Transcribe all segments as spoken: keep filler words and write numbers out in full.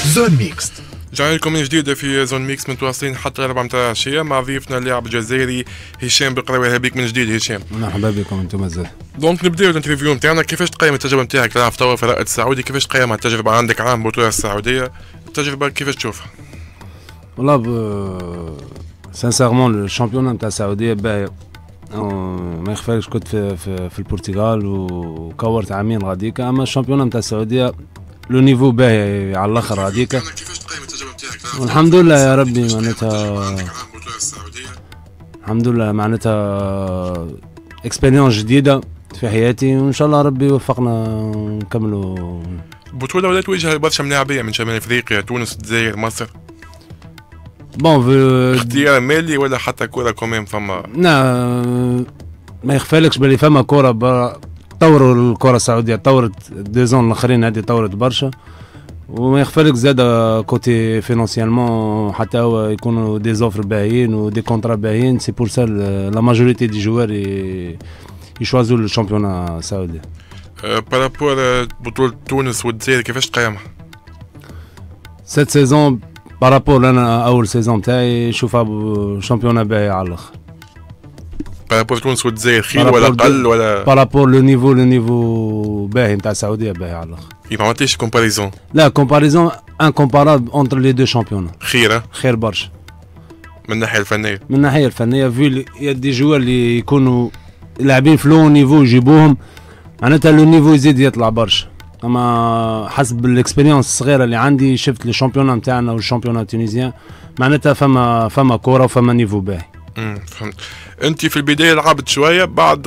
زون ميكست. رجعنا لكم من جديد في زون ميكس، متواصلين حتى الأربعة متاع العشية مع ضيفنا اللاعب الجزائري هشام بالقراوي. اهلا بك من جديد هشام. مرحبا بكم انتم مازال. دونك نبداو الانترفيو نتاعنا. كيفاش تقيم التجربة نتاعك تلعب توا في الرائد السعودي؟ كيفاش تقيمها التجربة؟ عندك عام بطولة السعودية، التجربة كيفاش تشوفها؟ والله ب سانسيرمون الشامبيون نتاع السعودية باهي، ما يخفاكش كنت في, في, في البرتغال وكورت عامين غاديك، اما الشامبيون نتاع السعودية لو نيفو باهي على الاخر غاديك. كيفاش تقيم التجربة نتاعك؟ والحمد لله يا ربي، معناتها الحمد لله معناتها اكسبيريونس جديدة في حياتي، وان شاء الله ربي يوفقنا نكملوا. بطولة ولا تواجه برشا ملاعبية من شمال افريقيا، تونس، الجزائر، مصر. بون في اختيار مالي ولا حتى كورة كوميم فما؟ لا ما يخفالكش بلي فما كورة طوروا الكرة السعودية، طورت ديزون الاخرين هذه طورت برشا، وما يخفالك زاد كوتي فينانسيالمون حتى هو يكونوا دي زوفر باهيين ودي كونترا باهيين. سي بور سا لا ماجوريتي دي جوار يشوازوا الشامبيون السعودي. أه بارابور بطولة تونس والجزائر كيفاش تقيمها؟ سيت سيزون بارابور انا اول سيزون تاعي نشوفها شامبيون باهي على الاخر. بارابور تونس والجزائر خير ولا اقل ولا؟ بارابور لو نيفو لو نيفو باهي نتاع السعوديه باهي على الاخر. ما عملتيش كومباريزون؟ لا كومباريزون انكومبارابل اونتر لي دو شامبيون. خير خير برشا من الناحيه الفنيه. من الناحيه الفنيه في يدي جوار اللي يكونوا لاعبين في لو نيفو يجيبوهم، معناتها لو نيفو يزيد يطلع برشا. اما حسب الاكسبيريونس الصغيره اللي عندي شفت الشامبيون نتاعنا والشامبيون التونسيان، معناتها فما فما كوره وفما نيفو باهي. امم فهمت. انت في البدايه لعبت شويه، بعد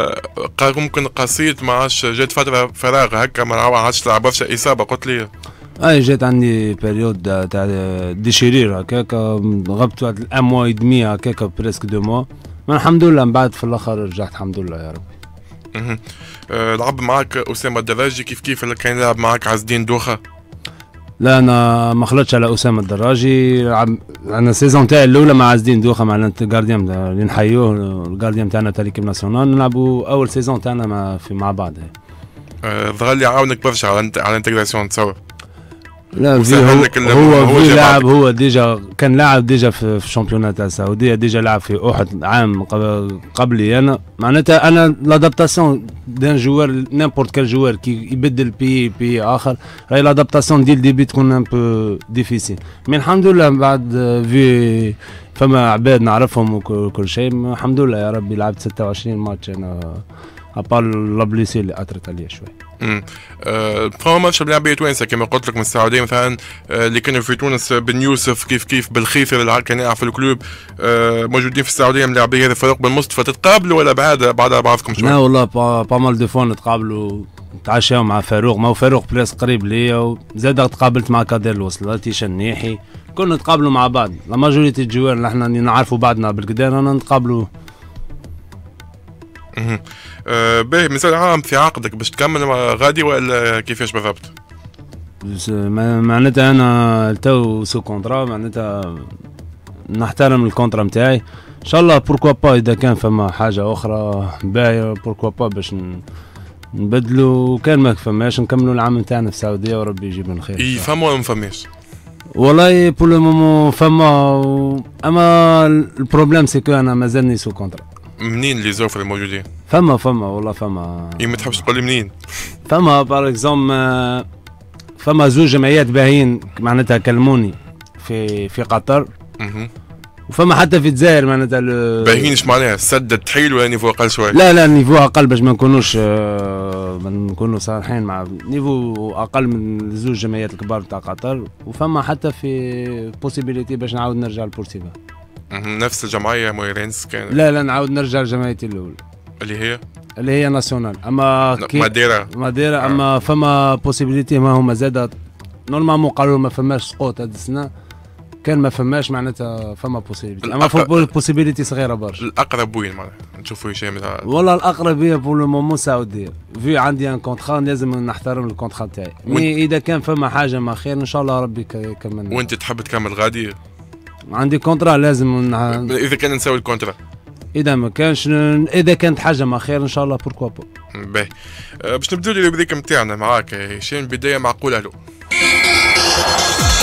ممكن قصيت ما عادش، جات فتره فراغ هكا ما عادش تلعب برشا، اصابه قلت لي؟ اي جات عندي بيريود تاع ديشيرير هكاك، غبت واحد ان موا دمي هكاك بريسك دو موا، الحمد لله من بعد في الاخر رجعت الحمد لله يا ربي. اها أه لعب معك اسامه الدراجي كيف كيف اللي كان يلعب معك عز الدين دوخه؟ لا انا ما خلطتش على اسامه الدراجي، انا السيزون تاعي الاولى مع عز الدين دوخه مع الجارديان اللي نحيوه الجارديان تاعنا تاع ليكيب ناسيونال، نلعبوا اول سيزون تاعنا مع في مع بعض. أه ظهر لي عاونك برشا على على الانتجراسيون تصور. لا هو هو في لاعب، هو ديجا كان لاعب ديجا في الشامبيونات تاع السعوديه، ديجا لعب في احد عام قبلي انا، معناتها انا لادابتاسيون دان جوار نيمبورت كال جوار كي يبدل بي بي اخر، راهي لادابتاسيون ديال ديبي تكون ان بو ديفيسيل، مي الحمد لله بعد في فما عباد نعرفهم وكل شيء الحمد لله يا ربي. لعبت ستة وعشرين ماتش انا ابال لابليسي اللي اثرت عليا شوي. امم أه فما ماتش بلاعبية توانسه كما قلت لك من السعوديه مثلا، أه اللي كانوا في تونس بن يوسف كيف كيف بالخيفر اللي كان يلعب في الكلوب، أه موجودين في السعوديه من لاعبيه هذا فاروق بن مصطفى، تتقابلوا ولا بعد بعد بعضكم شوي؟ لا والله با, با مال دو فوا نتقابلوا نتعشاو مع فاروق، ما هو فاروق بلاس قريب ليا، وزاد تقابلت مع كادر الوصل تيشان نيحي، كنا نتقابلوا مع بعض. لا ماجوريتي الجوار اللي احنا نعرفوا بعضنا بالكدا انا نتقابلوا. اها أه باهي، مثال عام في عقدك باش تكمل غادي ولا كيفاش بالضبط؟ معناتها انا تو سو كونترا، معناتها نحترم الكونترا نتاعي ان شاء الله، بوركوا با اذا كان فما حاجه اخرى باهيه بوركوا با باش نبدلوا، وكان ما فماش نكملوا العام نتاعنا في السعوديه وربي يجيب لنا خير. اي فما ولا ما فماش؟ والله بور لو مومون فما، اما البروبليم سي كو انا مازالني سو كونترا. منين لي زوفر الموجودين؟ فما فما والله فما. اي ما تحبش تقول لي منين؟ فما بار اكزوم فما زوج جمعيات باهيين معناتها كلموني في في قطر. اها وفما حتى في الجزائر معناتها باهيين. ايش معناها؟ سدد تحيل ولا نيفو اقل شوي؟ لا لا نيفو اقل باش ما نكونوش ما نكونوا صالحين، مع نيفو اقل من زوج جمعيات الكبار تاع قطر، وفما حتى في بوسيبيليتي باش نعاود نرجع لبورسيفا. نفس الجمعيه مويرينس كان؟ لا لا نعاود نرجع لجمعيتي الاولى اللي هي اللي هي ناسيونال، اما ماديرا ماديرا. اما آه. فما بوسيبيليتي ما هما زاد نورمالمون قالوا ما فماش سقوط هاد السنه، كان ما فماش معناتها فما بوسيبيليتي، اما فما بوسيبيليتي صغيره برشا. الاقرب وين معناها نشوفوا هشام؟ والله الاقرب هي بور لو مومون السعوديه، في عندي ان كونترا لازم نحترم الكونترا تاعي، مي اذا كان فما حاجه ما خير ان شاء الله ربي يكمل. وانت تحب تكمل غادي؟ عندي كونترا لازم نح... اذا كان نسوي الكونترا، اذا ما كانش، اذا كانت حاجه ما خير ان شاء الله بوركوا با. باهي أه باش نبداو الريبريك نتاعنا معاك هشام، بدايه معقوله له.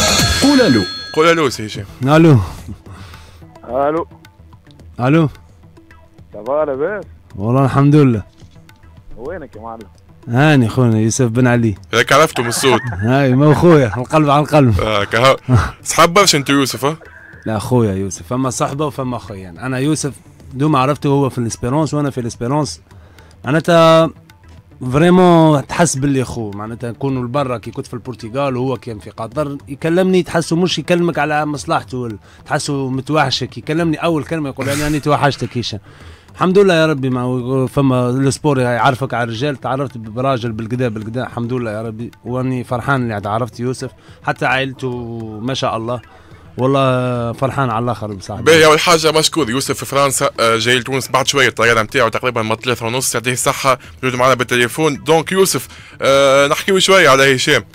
قول الو. قول الو سي هشام. الو الو الو. صباح لاباس؟ والله الحمد لله. وينك يا معلم؟ هاني خونا يوسف بن علي. هيك عرفته من الصوت. هاي ما خويا القلب على القلب. اه كهو. صحاب برشا انت يوسف ها؟ لا خويا يوسف، فما صحبه وفما خويا. انا يوسف دوما عرفته هو في الاسبيرونس وانا في الاسبيرونس، معناتها فريمون تحس باللي خو، معناتها نكونوا لبرا كي كنت في البرتغال وهو كان في قطر يكلمني تحسه مش يكلمك على مصلحته، تحسه متوحشك، يكلمني اول كلمه يقول لي انا توحشتك هشام. الحمد لله يا ربي، ما فما السبور يعرفك على الرجال، تعرفت براجل بالقدا بالقدا الحمد لله يا ربي، واني فرحان اللي تعرفت يوسف، حتى عائلته ما شاء الله والله فرحان على الاخر بصاحبي. باهي اول حاجه مشكور يوسف في فرنسا، جاي لتونس بعد شويه الطياره نتاعو تقريبا ما ثلاثة ونص، يعطيه الصحه موجود معنا بالتليفون. دونك يوسف أه نحكيو شويه على هشام.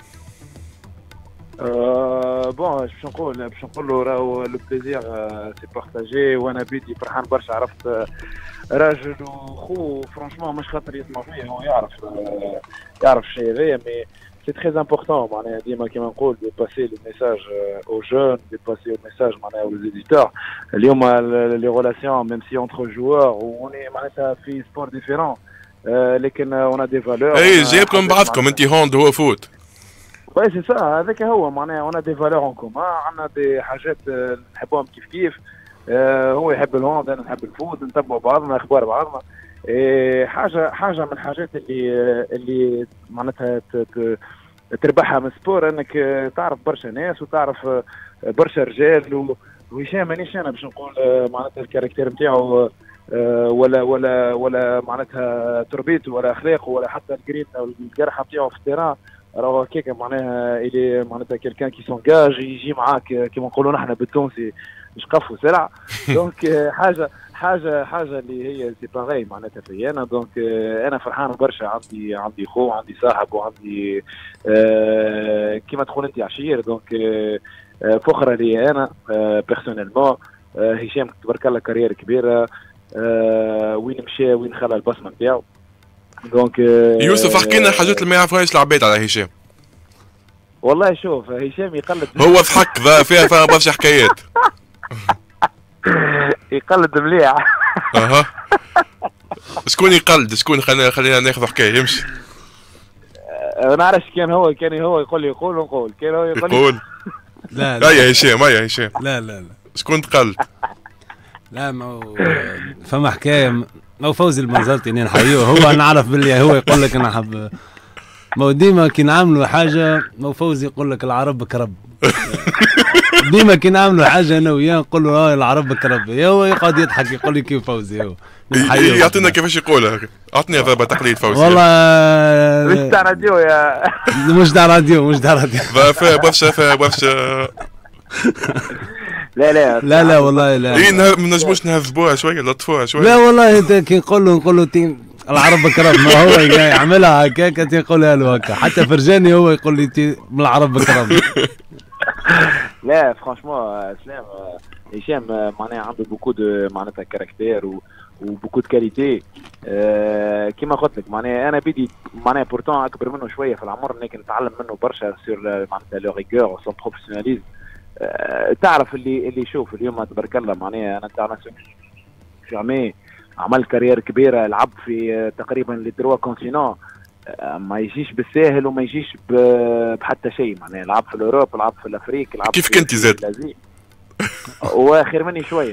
أه بون باش نقول باش نقول له راهو لو بليزير سي بارتاجي، وانا بيدي فرحان برشا، عرفت راجل وخو فرانشمون مش خاطر يسمع فيه، هو يعرف أه يعرف الشيء هذايا، مي سي تري امبورتون معناها ديما كيما نقول دي باسي لو ميساج او جون، دي باسي لو ميساج معناها او ليزيتور. اليوم لي ريلاسيون ميم سي اونتر جوار وني معناتها في سبور ديفيرون، لكن اون دي فالور. اي جايبكم بعضكم انت هوند هو فوت. وي سي سا، هذاك هو معناها اون دي فالور اون كومان، عندنا دي حاجات نحبوهم كيف كيف، هو يحب الهوند انا نحب الفوت، نتبعوا بعضنا اخبار بعضنا. حاجه حاجه من الحاجات اللي اللي معناتها تربحها من السبور انك تعرف برشا ناس وتعرف برشا رجال. وهشام مانيش انا باش نقول معناتها الكاركتير نتاعو ولا ولا ولا معناتها تربيته ولا اخلاقه ولا حتى الجرين او الجرحه نتاعو في التيران، راهو هكاك معناها الي معناتها كيلكان كي سونجاج يجي معاك كيما نقولوا نحن بالتونسي شقف وسرع. دونك حاجه حاجه حاجه اللي هي سي باغي معناتها في انا. دونك انا فرحان برشا، عندي عندي خو عندي صاحب وعندي آه كيما تقول انت عشير. دونك آه فخره لي انا آه بيرسونيلمون. آه هشام تبارك الله كارير كبيره، آه وين مشى وين خلى البصمه نتاعو. دونك آه يوسف احكي لنا الحاجات اللي ما يعرفوهاش العباد على هشام. والله شوف هشام يقلد هو ضحك فيها فيها برشا حكايات. يقلد مليح. اها شكون يقلد شكون؟ خلينا خلينا ناخذ حكايه يمشي. ما نعرفش كان هو كان هو يقول لي يقول ونقول كان هو يقول يقول لا لا يا هشام يا هشام لا لا لا شكون تقلد؟ لا ما فما حكايه ما فوزي المنزلتي اني نحيوه، هو نعرف باللي هو يقول لك انا حب ما ديما كي نعملوا حاجه ما فوزي يقول لك العرب بك رب. ديما كي نعملوا حاجه انا وياه نقول له اه العرب بك رب، هو يقعد يضحك يقول لي كيف فوزي هو يعطينا كيفاش يقولها. اعطني ضربه تقليد فوزي. والله مش تاع راديو يا مش تاع راديو مش تاع راديو. فيها برشا فيها برشا. لا لا لا لا والله لا. اي ما نجموش نهذبوها شويه نلطفوها شويه. لا والله انت كي نقول له نقول له تين العرب بكرم، ما هو يعملها هكاك يقولها له هكا، حتى فرجاني هو يقول لي تي من العرب بكرم. لا فرانشمون سلام هشام معناها عنده بوكو دو معناتها كاركتير و وبوكو دو كاليتي. أه كيما قلت لك معناها انا بدي معناها بورتون اكبر منه شويه في العمر، لكن نتعلم منه برشا سور معناتها لو ريغور سون بروفيسيوناليزم. أه تعرف اللي اللي يشوف اليوم تبارك الله معناها انا تاع جامي عمل كارير كبيره، لعب في تقريبا لي تروا كونتينون، ما يجيش بالساهل وما يجيش بحتى شيء معناها. لعب في الاوروب لعب في الافريق لعب كيف كنت زاد واخر مني شويه.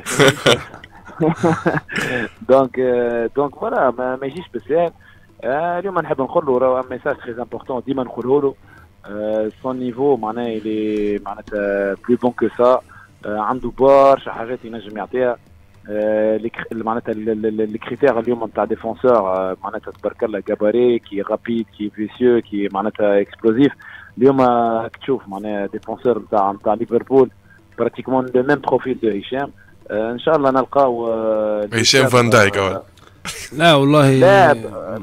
دونك دونك فوالا ما يجيش بالساهل. اليوم نحب نقول له راه ميساج تري امبورتون ديما نقوله له. سون نيفو معناها اللي معناتها بلو بون كو سا، عنده برشا حاجات ينجم يعطيها. معناتها الكريتير اليوم نتاع ديفونسور معناتها تبارك الله جاباري كي رابيد كي فيسيو كي معناتها اكسبلوزيف. اليوم تشوف معناها ديفونسور نتاع نتاع ليفربول براتيكمون لو ميم بروفيل دو هشام. ان شاء الله نلقاو هشام فان دايك. لا والله لا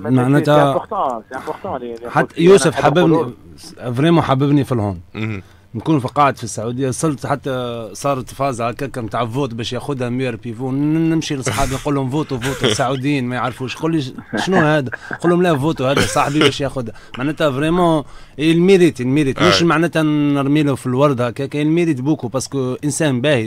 معناتها حتى يوسف حببني فريمون حببني في الهون. نكون في قاعد في السعوديه، وصلت حتى صارت فاز هكاك نتاع فوت باش ياخذها مير بيفو، نمشي لصحابي نقول لهم فوتوا فوتوا السعوديين ما يعرفوش، قول لي شنو هذا؟ نقول لهم لا فوتوا هذا صاحبي باش ياخذها. معناتها فريمون الميريت الميريت مش معناتها نرمي له في الورد هكاك، الميريت بوكو باسكو انسان باهي،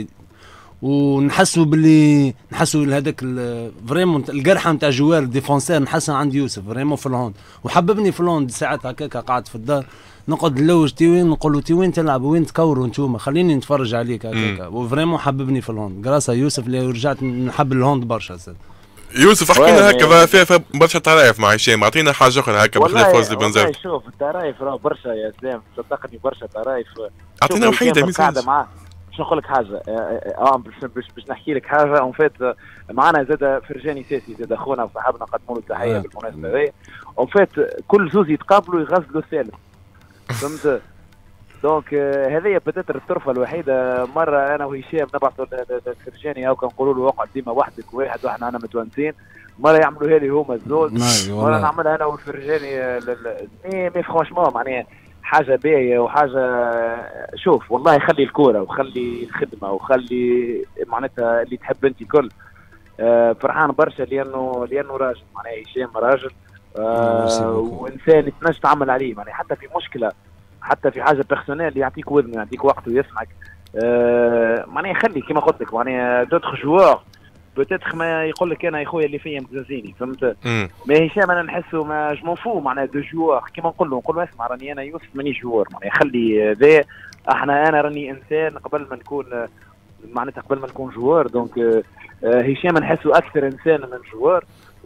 ونحسوا باللي نحسوا هذاك فريمون القرحه نتاع جوار ديفونسير نحسها عند يوسف فريمون في الهوند، وحببني في الهوند. ساعات هكاك قاعد في الدار نقعد نلوج تي وين، نقول له تي وين تلعب وين تكوروا انتوما، خليني نتفرج عليك هكاك، وفريمون حببني في الهوند غراسا يوسف اللي رجعت نحب الهوند برشا. سد يوسف احكي لنا هكا فيها فيها برشا طرايف مع هشام، اعطينا حاجه اخرى هكا بخلاف فوز بنزرت. والله شوف الطرايف راه برشا يا سلام، صدقني برشا طرايف. اعطينا وحيده مثال معاه. باش نقول لك حاجه اه باش باش نحكي لك حاجه اون فيت معنا زاد فرجاني ساسي زاد اخونا وصاحبنا قدموا له التحيه بالمناسبه هذه. اون فيت كل زوز يتقابلوا يغزلوا الثالث، فهمت؟ دونك هذه بدات الطرفه الوحيده. مره انا وهشام نبعثوا لفرجاني او كنقولوا له اقعد ديما وحدك واحد واحنا انا متونسين، مره يعملوها لي هما الزوز، مره نعملها انا والفرجاني. مي مي فرانشمون معناها حاجه باهيه وحاجه. شوف والله خلي الكوره وخلي الخدمه وخلي معناتها اللي تحب انت كل. آه فرحان برشا لانه لانه راجل معناها هشام راجل آه وانسان تنجم تعمل عليه معناها حتى في مشكله حتى في حاجه بيرسونيل يعطيك وذنه يعطيك وقته ويسمعك. آه معناها خلي كيما قلت لك معناها دوتر جوار بوتيتر ما يقول لك انا يا خويا اللي فيا متزازيني، فهمت؟ ما هشام انا نحسه ما جمون فو معناها دو جوار كيما نقول له نقول له اسمع راني انا يوسف ماني جوار معناها خلي ذا احنا انا راني انسان قبل ما نكون معناتها قبل ما نكون جوار. دونك آه هشام نحسه اكثر انسان من جوار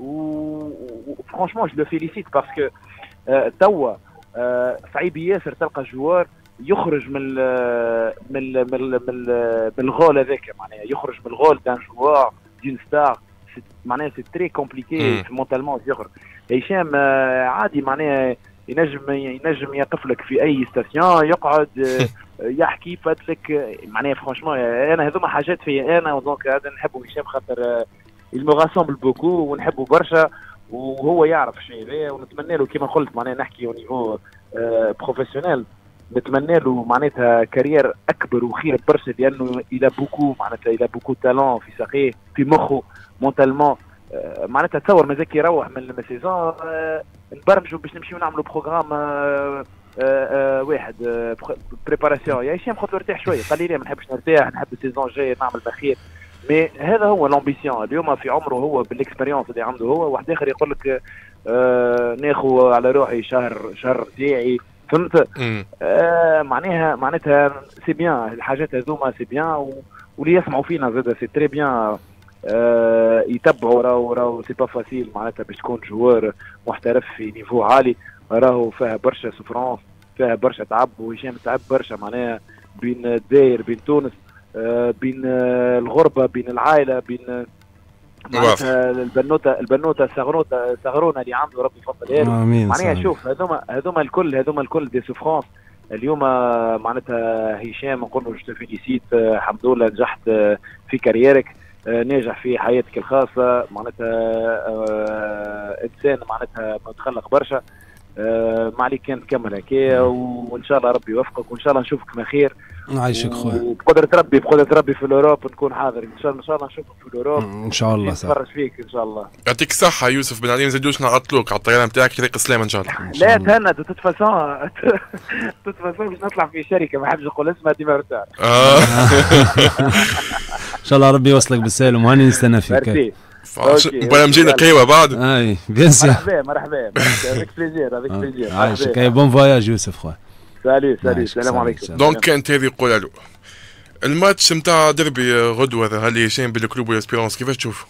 وفرانشمون جو لو فيليسيت باسكو آه توا آه صعيب ياسر تلقى جوار يخرج من ال من ال من ال من, من الغول هذاك معناها يخرج من الغول دان جوار دين ستار معناها سي تري كومبليكي مونتالمون يخرج. هشام آه عادي معناها ينجم ينجم يقف لك في اي ستاسيون يقعد آه يحكي فاتلك معناها فرانشمون انا هذوما حاجات في انا دونك هذا نحبه هشام خاطر المغاسومبل بوكو ونحبه برشا وهو يعرف الشيء هذا ونتمنى له كما قلت معناها نحكي او نيفو آه بروفيسيونيل نتمنى له معناتها كارير اكبر وخير برشا لانه الى بوكو معناتها الى بوكو تالون في ساقيه في مخه مونتالمون آه معناتها تصور مازال يروح من السيزون آه نبرمجوا باش نمشيو نعملوا بروغرام آه آه آه واحد آه بريباراسيون يا هشام خذ ارتاح شويه قال لي لا ما نحبش نرتاح نحب السيزون الجاي نعمل بخير. مي هذا هو لامبيسيون اليوم في عمره هو بالاكسبيريونس اللي عنده هو واحد اخر يقول لك آه ناخذ على روحي شهر شهر تاعي فهمت؟ آه معناها معناتها سي بيان الحاجات هذوما سي بيان واللي يسمعوا فينا زاد سي تري بيان آه يتبعوا راهو راهو سي با فاسيل معناتها باش تكون جوار محترف في نيفو عالي راهو فيها برشا سفرونس فيها برشا تعب وهشام تعب برشا معناها بين الجزائر بين تونس آه بين آه الغربه بين العائله بين معناتها البنوته البنوته الصغروته صغرونه اللي عنده ربي يفضلها له معناها شوف هذوما هذوما الكل هذوما الكل دي سوفرونس اليوم معناتها هشام نقول له جو فيليسيت الحمد لله نجحت في كاريرك ناجح في حياتك الخاصه معناتها انسان معناتها متخلق برشا ما عليك كان تكمل هكايا وان شاء الله ربي يوفقك وان شاء الله نشوفك ما خير نعيشك خويا وبقدرة ربي بقدرة ربي في الاوروب نكون حاضر ان شاء الله ان شاء الله نشوفك في الاوروب ان شاء الله نتفرج فيك ان شاء الله. يعطيك الصحة يوسف بن علي ما نزيدوش نعطلوك على الطيران نتاعك طريق السلامة ان شاء الله. لا تهنى توت فاسون توت فاسون باش نطلع في شركة ما حبش نقول اسمها ديما رتار. ان شاء الله ربي يوصلك بالسالم وهاني نستنى فيك. ولا مجينا قهوة بعد؟ اي بيان سور. مرحبا مرحبا افيك بليزير افيك بليزير. عايشك اي بون فواياج يوسف خويا. سالي سالي السلام عليكم. دونك كانت هذه قولها له. الماتش نتاع دربي غدوة هل هشام بالكلوب والاسبيرونس كيفاش تشوف؟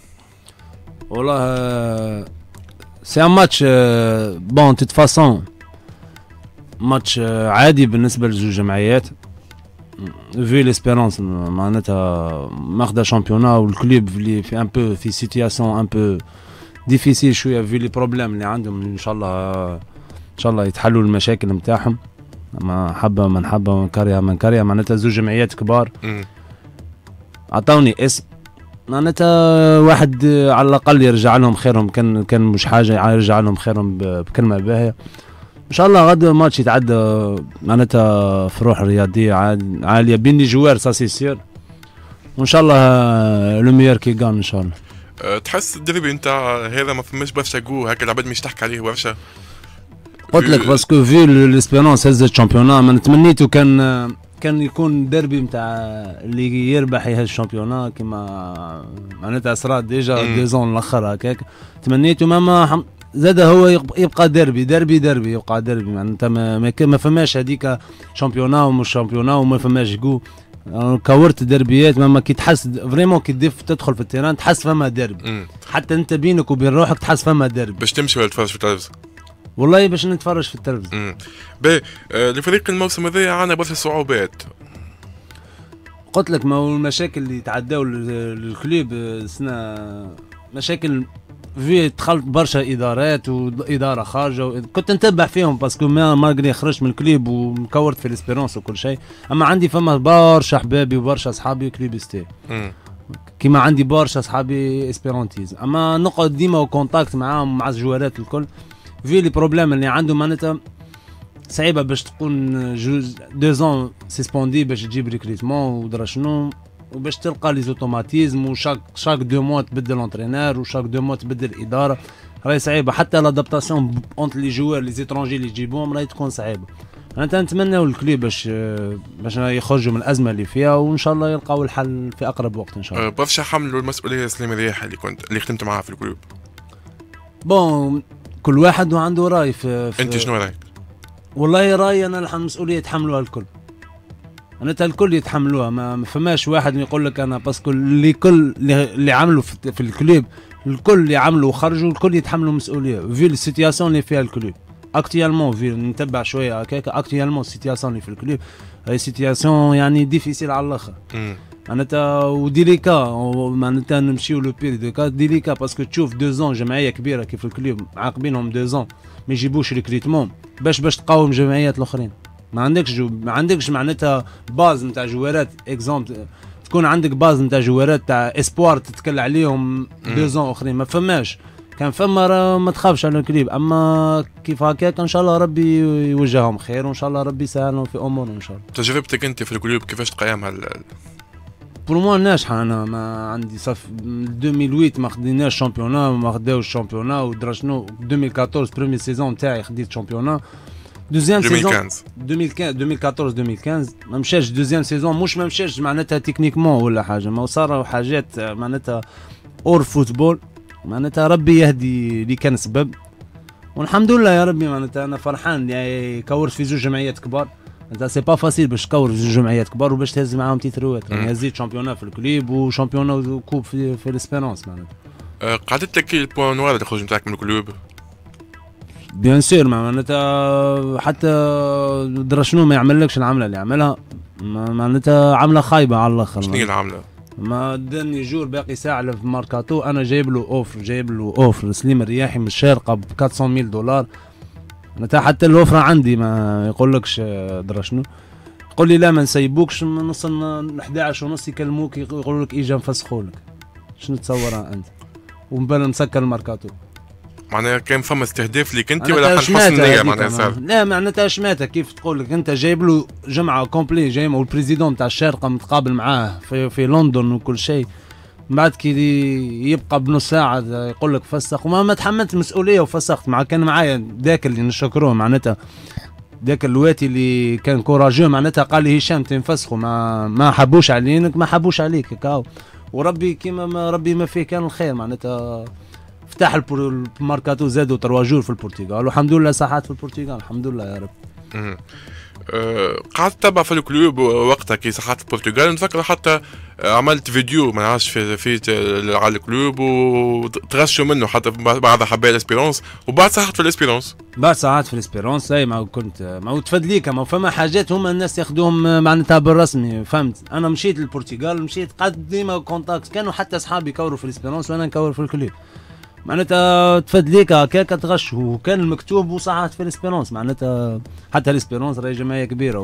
والله سي ان ماتش بون تيت فاسون ماتش عادي بالنسبة لزوج جمعيات في ليسبيرونس معناتها ماخذة شامبيونا والكلوب اللي في ان بو في سيتياسيون ان بو ديفيسيل شوية في لي بروبليم اللي عندهم ان شاء الله ان شاء الله يتحلوا المشاكل نتاعهم ما حبه من حبه من كاريا من كاريا معناتها زوج جمعيات كبار عطاوني اسم معناتها واحد على الاقل يرجع لهم خيرهم كان كان مش حاجه يرجع لهم خيرهم بكلمه باهيه ان شاء الله غدا ماتش يتعدى معناتها في روح رياضيه عاليه بين لي جوار سا سي سير، وان شاء الله لو ميور كي غان ان شاء الله. أه تحس الديربي نتاع هذا ما فماش برشا جو هكا العباد مش تحكي عليه برشا؟ قلت لك باسكو في ليسبيرونس هزت الشامبيونا، من تمنيته كان كان يكون ديربي نتاع اللي يربح يهز الشامبيونا كيما معناتها صرات ديجا ديزون الاخر هكاك، تمنيته ماما زاد هو يبقى ديربي ديربي ديربي يبقى ديربي معناتها ما, ما فماش هذيك شامبيونا ومش شامبيونا وما فماش جو. كورت دربيات ماما كي تحس فريمون كي تدف تدخل في التيران تحس فما ديربي، حتى انت بينك وبين روحك تحس فما ديربي. باش تمشي ولا تتفرج في التلفزيون؟ والله باش نتفرج في التلفزيون. امم باهي آه لفريق الموسم هذا عندنا برشا صعوبات. قلت لك ما هو المشاكل اللي تعداو للكلوب السنه مشاكل في دخلت برشا ادارات واداره خارجه و... كنت نتبع فيهم باسكو ما ماغري خرجت من الكليب ومكورت في الاسبيرونس وكل شيء، اما عندي فما برشا احبابي وبرشا اصحابي كليبستي كيما عندي برشا اصحابي اسبيرونتيز، اما نقعد ديما وكونتاكت معاهم مع الجوارات الكل. في لي بروبليم اللي عندهم معناتها صعيبه باش تكون جوز دوزون سيسبوندي باش تجيب ريكريتمون ودرا شنو وباش تلقى لي زوتوماتيزم وشاك شاك دو موا تبدل لونترينور وشاك دو موا تبدل الاداره، راهي صعيبه. حتى لادابتاسيون اونت لي جوار لي زيترونجي اللي يجيبوهم راهي تكون صعيبه. انا نتمنى الكلوب باش باش يخرجوا من الازمه اللي فيها وان شاء الله يلقاو الحل في اقرب وقت ان شاء الله. برشا حملوا المسؤوليه سليم رياح اللي كنت اللي خدمت معاه في الكلوب. بون كل واحد وعنده راي في, في انت شنو رايك؟ والله رايي انا المسؤوليه يتحملوها الكل، انا الكل يتحملوها، ما فماش واحد يقول لك انا باسكو اللي كل اللي عملوا في, في الكلوب الكل اللي عملوا وخرجوا الكل يتحملوا مسؤوليه في السيتياسيون اللي فيها الكلوب اكتيالمون. في نتبع شويه هكاك اكتيالمون السيتياسيون اللي في الكلوب هي سيتياسيون يعني ديفيسيل على الاخر معناتها وديليكا معناتها نمشيو لو بير دو كا ديليكا باسكو تشوف دو زون جمعيه كبيره كيف الكلوب عاقبينهم دو زون ما يجيبوش ريكريتمون باش باش تقاوم جمعيات الاخرين. ما عندكش جو ما عندكش معناتها باز نتاع جوارات اكزومبل تكون عندك باز نتاع جوارات تاع اسبوار تتكل عليهم دو زون اخرين ما فماش. كان فما ما تخافش على الكليب، اما كيف هكاك ان شاء الله ربي يوجههم خير وان شاء الله ربي يسهلهم في امورهم ان شاء الله. تجربتك انت في الكليب كيفاش تقيمها؟ بور موا ناجحه، انا ما عندي صف ألفين وثمانية ما خديناش شامبيونا ما خداوش شامبيونا ودرا شنو ألفين وأربعطاش بريمي سيزون تاعي خديت شامبيونا. دوزيام سيزون ألفين وخمسطاش ألفين وأربعطاش ألفين وخمسطاش ما مشاش دوزيام سيزون مش ما مشاش معناتها تكنيكمون ولا حاجه، ما صاروا حاجات معناتها اور فوتبول معناتها ربي يهدي اللي كان سبب والحمد لله يا ربي. معناتها انا فرحان يعني كورت في زوج جمعيات كبار، انت سي با فاسيل باش تكور في زوج جمعيات كبار وباش تهز معاهم تيتروات. يعني هزيت شامبيونا في الكليب وشامبيونا وكوب في, في الاسبيرونس معناتها. أه قعدت لك البوان نوار اللي خرج نتاعك من الكلوب؟ بيان سور معناتها حتى درا شنو ما يعملكش العمله اللي عملها معناتها عمله خايبه على الاخر. شنو هي العمله؟ ما داني جور باقي ساعه في ماركاتو انا جايب له اوفر جايب له اوفر سليم الرياحي من الشارقه ب أربعمية دولار معناتها حتى الاوفر عندي ما يقولكش درا شنو يقول لي لا ما نسيبوكش نوصل أحد عشر ونص يكلموك يقولوا لك اجا نفسخوا لك. شنو تصورها انت ومبلا مسكر الماركاتو؟ معناها كان فما استهداف ليك انت ولا حسن النيه معناها صار؟ لا معناتها شماتها كيف تقول لك انت جايب له جمعه كومبلي جاي والبريزيدون تاع الشارقه متقابل معاه في, في لندن وكل شيء، بعد كي يبقى بنص ساعه يقول لك فسخ وما ما تحملت المسؤوليه وفسخت. مع كان معايا ذاك اللي نشكروه معناتها ذاك الواتي اللي كان كوراجو معناتها قال لي هشام تنفسخوا ما ما حبوش عليك ما حبوش عليك كاو وربي كيما ما ربي ما فيه كان الخير معناتها فتح الماركاتو زادوا تروا جور في البرتغال والحمد لله صحات في البرتغال الحمد لله يا رب. أه قعدت تتبع في الكلوب وقتها كي صحات البرتغال نتذكر حتى عملت فيديو ما نعرفش في في على الكلوب وتغشوا منه حتى بعد حبايا الاسبيرونس وبعد صحت في الاسبيرونس بعد ساعات في الاسبيرونس اي ما كنت ما تفدليك ما فما حاجات هما الناس ياخذوهم معناتها بالرسمي فهمت. انا مشيت للبرتغال مشيت قد ديما كونتاكت كانوا حتى اصحابي يكوروا في الاسبيرونس وانا نكور في الكلوب معناتها تفدليك هكاك تغش وكان المكتوب وصحات في الاسبيرونس معناتها حتى الاسبيرونس راهي جمعيه كبيره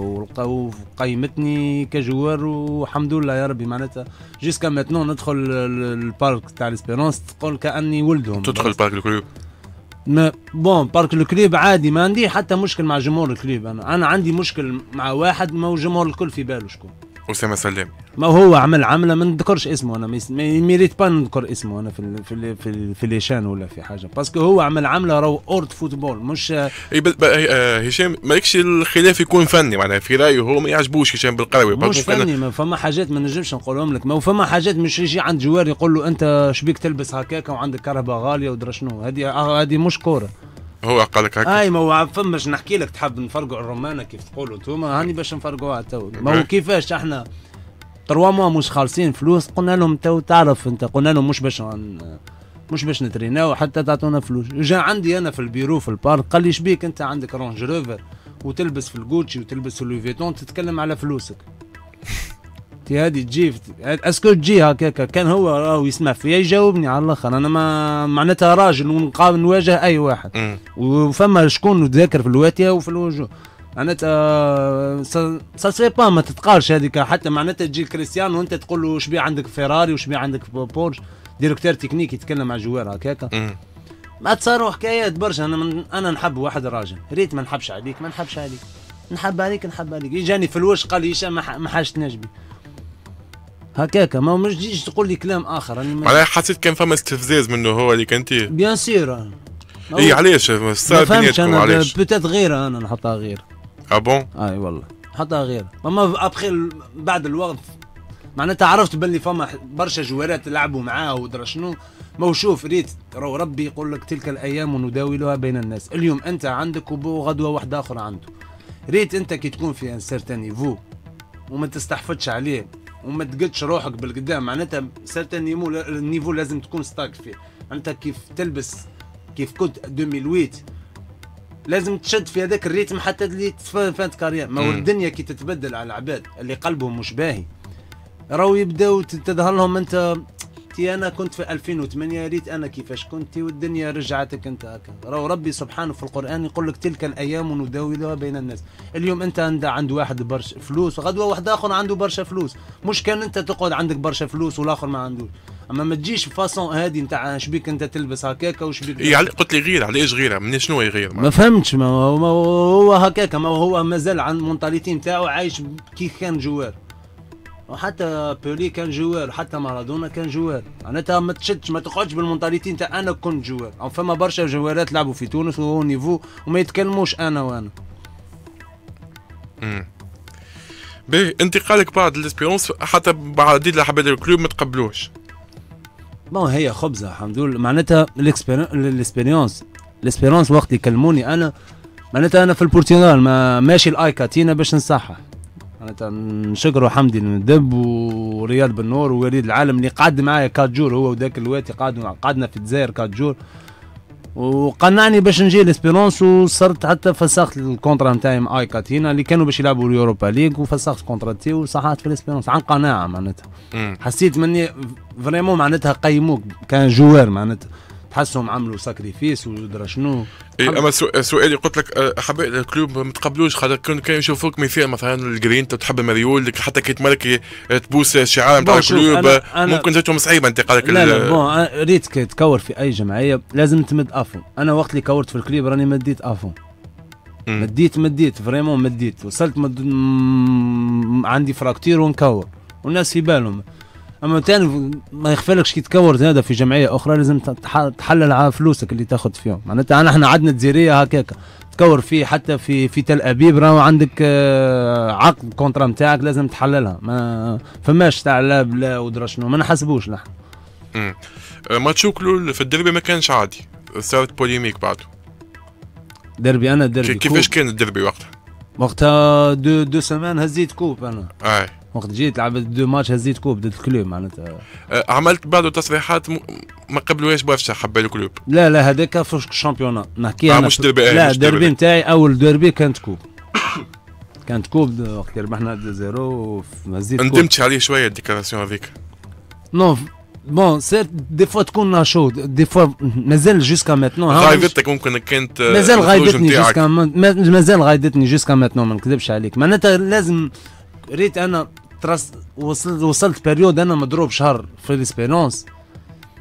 وقيمتني كجوار والحمد لله يا ربي معناتها جيسكا ماتنون ندخل البارك تاع الاسبيرونس تقول كاني ولدهم. تدخل البارك الكلوب ما بون بارك الكليب عادي، ما عندي حتى مشكل مع جمهور الكليب. انا انا عندي مشكل مع واحد، ما هو جمهور الكل في باله شكون. اسامه سلام. ما هو عمل عمله ما نذكرش اسمه، انا ما يميريت با نذكر اسمه انا في ال في ال في, ال في ليشان ولا في حاجه، باسكو هو عمل عمله راهو اورد فوتبول مش. اي هشام مالكش الخلاف يكون فني، معناها في رايه هو ما يعجبوش هشام بالقروي مش فني. ما فما حاجات ما نجمش نقولهم لك، ما فما حاجات مش يجي عند جوار يقول له انت شبيك تلبس هكاك وعندك كهرباء غاليه ودرا شنو، هذه هذه مش كوره. هو قال لك هكا. اي ما هو فماش نحكي لك تحب نفرقوا الرومانه كيف تقولوا انتوما، هاني باش نفرقوها تو. ما هو كيفاش احنا تروا موا مش خالصين فلوس، قلنا لهم تو تعرف انت، قلنا لهم مش باش مش باش نتريناو حتى تعطونا فلوس. جا عندي انا في البيرو في البارك قال لي شبيك انت عندك رونج روفر وتلبس في الجوتشي وتلبس في لوي فيتون تتكلم على فلوسك. تي هادي تجي اسكو تجي هكاك. كان هو راهو يسمع فيا يجاوبني على الاخر، انا ما معناتها راجل ونقابل نواجه اي واحد. وفما شكون ذاكر في الواتيه وفي الوجوه، معناتها سا سي با ما تتقارش هذيك. حتى معناتها تجي كريستيانو وانت تقول له شبيه عندك فيراري وشبيه عندك بورش، ديريكتور تكنيك يتكلم مع جوار هكاك، ما تصاروا حكايات برشا. انا من انا نحب واحد راجل، ريت ما نحبش عليك ما نحبش عليك، نحب عليك نحب عليك. يجاني في الوش قال لي هشام ما حاجتناش بي هكاكا، ما مش تجيش تقول لي كلام اخر. انا معناها حسيت كان فما استفزاز منه هو اللي كنت بيان سير. اي علاش صار بيناتكم علاش؟ بوتيت غير انا نحطها غير. اه بون؟ اي والله نحطها غير. اما ابخي بعد الوقت معناتها عرفت باللي فما برشا جوارات لعبوا معاه ودرا شنو. ما شوف ريت رو ربي يقول لك تلك الايام نداولها بين الناس. اليوم انت عندك وغدوه واحد اخر عنده. ريت انت كي تكون في ان سيرتان نيفو وما تستحفظش عليه وما تقدش روحك بالقدام، معناتها سيرتان نيفو لازم تكون ستاك فيه. انت كيف تلبس كيف كنت ألفين وثمانية لازم تشد في هذاك الريتم حتى اللي فات كارير. ما هو الدنيا كي تتبدل على العباد اللي قلبهم مش باهي راهو يبداو تظهر لهم انت تي انا كنت في ألفين وثمانية ريت انا كيفاش كنت والدنيا رجعتك انت هكا. راهو ربي سبحانه في القران يقول لك تلك الايام نداولها بين الناس. اليوم انت عند عند واحد برشا فلوس وغدوه واحد اخر عنده برشا فلوس، مش كان انت تقعد عندك برشا فلوس والاخر ما عندوش. اما ما تجيش فاسون هذه نتاع شبيك انت تلبس هكاكا وشبيك. اي قلت لي غير علاش غير من شنو يغير؟ ما فهمتش. ما هو, ما هو هكاكا، ما هو مازال عند المونتاليتي نتاعو عايش كيف كان جوار. وحتى بيولي كان جوار، حتى مارادونا كان جوار. معناتها ما تشدش ما تقعدش بالمونتاليتي نتاع انا كنت جوار. او فما برشا جوارات لعبوا في تونس وهو نيفو وما يتكلموش انا وانا. امم باهي انتقالك بعد الاسبيرونس حتى بعد الحبايب الكلوب ما تقبلوش. بون هي خبزه الحمد لله. معناتها الاكسبيريونس الاسبيرونس وقت يكلموني انا معناتها انا في البرتغال ما ماشي الاي كاتينا باش نصحح. معناتها نشكروا حمدي الدب ورياض بن نور ووليد العالم اللي قعد معايا كات جور، هو وذاك الوقت قعدوا قعدنا في الجزائر كات جور وقنعني باش نجي لاسبيرونس. وصرت حتى فسخت الكونترا نتاعي مع اي كاتينا اللي كانوا باش يلعبوا اليوروبا ليغ وفسخت كونتراتي وصححت في الاسبيرونس عن قناعه. معناتها حسيت مني فريمون معناتها قيموك كان جوار، معناتها تحسهم عملوا ساكريفيس ودرا شنو. إيه اما سؤالي قلت لك حبايب الكلوب ما تقبلوش خاطر كانوا يشوفوك مثال مثلا الجرين تحب مريول حتى كي تمرك تبوس الشعار نتاع الكلوب ممكن جاتهم صعيبه انتقالك. لا لا بون ريت كي تكور في اي جمعيه لازم تمد افون. انا وقت اللي كورت في الكليب راني مديت افون، مديت مديت فريمون مديت وصلت مد... م... عندي فراكتير ونكور والناس في بالهم. اما تاني ما يخفالكش كي تكور هذا في جمعيه اخرى لازم تحلل على فلوسك اللي تاخذ فيهم. معناتها انا احنا عندنا جزيريه هكاك تكور فيه حتى في في تل ابيب راهو عندك عقد كونترا نتاعك لازم تحللها. ما فماش تاع لا بلا ودرا شنو ما نحسبوش نحن. امم ماتشو كلول في الدربي ما كانش عادي، صارت بوليميك بعده. دربي انا دربي كيفاش كان الدربي وقتها؟ وقتها دو دو سمان هزيت كوب انا. اي وقت جيت لعبت دو ماتش هزيت كوب ضد الكلوب معناتها. أه عملت بعض تصريحات م... ما قبلوهاش برشا حبايب الكلوب. لا لا هذاك في الشامبيونا نحكي آه انا مش دربي. لا الدربي نتاعي اول دربي كانت كوب. كانت كوب وقت اللي ربحنا اثنين صفر هزيت كوب. ندمتش عليه شويه الديكلاراسيون هذيك. نو بون سير دي فوا تكون ناشوط دي فوا مازال جوسكا ماتنون غايبتك ممكن كانت مازال غايبتني جوسكا مازال غايبتني جوسكا ماتنون ما نكذبش عليك. معناتها لازم ريت انا ترس وصلت وصلت بيريود انا مضروب شهر في الاسبيرونس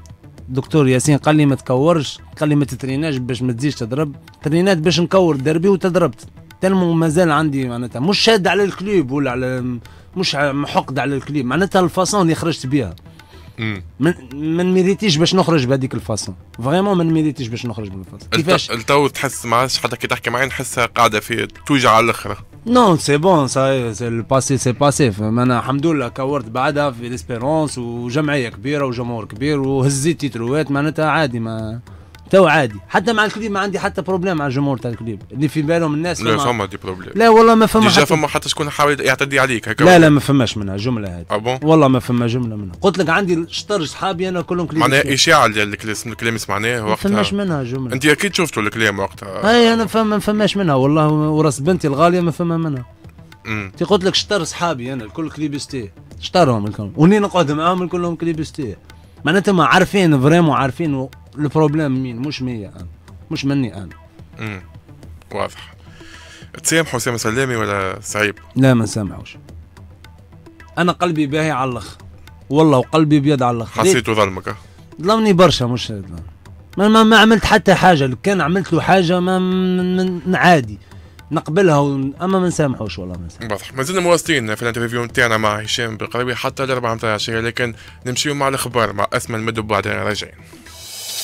دكتور ياسين قال لي ما تكورش، قال لي ما تتريناش باش ما تزيدش تضرب، ترينات باش نكور دربي وتضربت. تلمو مازال عندي معناتها مش شاد على الكليب ولا على مش حقد على الكليب، معناتها الفاصون اللي خرجت بها. من ما نميريتيش باش نخرج بهذيك الفاصون، فريمون ما نميريتيش باش نخرج بالفاصون. كيفاش التو تحس ما عادش حتى كي تحكي معايا نحسها قاعده في توجع على الاخر؟ نو سي بون سي سي الباسي سي باسي. انا الحمد لله كورت بعدها في ليسبيرونس وجمعيه كبيره وجمهور كبير وهزيت تيتروات، معناتها عادي ما تو عادي. حتى مع الكليب ما عندي حتى بروبليم مع الجمهور تاع الكليب اللي في بالهم الناس. لا فما دي بروبليم. لا والله ما فما ديجا حتى فما حتى شكون حاول يعتدي عليك هكا. لا لا ما فماش منها جمله هذه. اه والله ما فما جمله منها. قلت لك عندي شطر صحابي انا كلهم كليب. معناها اشاعه الكلام سمعناه وقتها. ما فماش منها جمله. انت اكيد شفتوا الكلام وقتها. اي انا فما ما فماش منها والله، وراس بنتي الغاليه ما فما منها. امم تي قلت لك شطر صحابي انا الكل كليبستي، شطرهم الكل وني نقعد معاهم كلهم كليبستي. معناتها ما عارفين فريمون عارفين البروبليم مين، مش مية انا مش مني انا. امم واضح. تسامحوا اسامه سلامي ولا صعيب؟ لا ما نسامحوش. انا قلبي باهي على الاخر والله، وقلبي بيض على الاخر. حسيته ظلمك؟ ظلمني برشا. مش ما, ما, ما عملت حتى حاجه، لو كان عملت له حاجه ما من عادي نقبلها و... اما ما نسامحوش والله ما نسامحوش. واضح. ما زلنا مواصلين في الانترفيو نتاعنا مع هشام بالقروي حتى الأربعة متاع العشية، لكن نمشيو مع الاخبار مع اسماء المدب بعدها راجعين.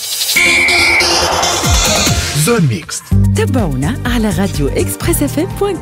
زون ميكس. تابعونا على راديو إكسبريس إف إم.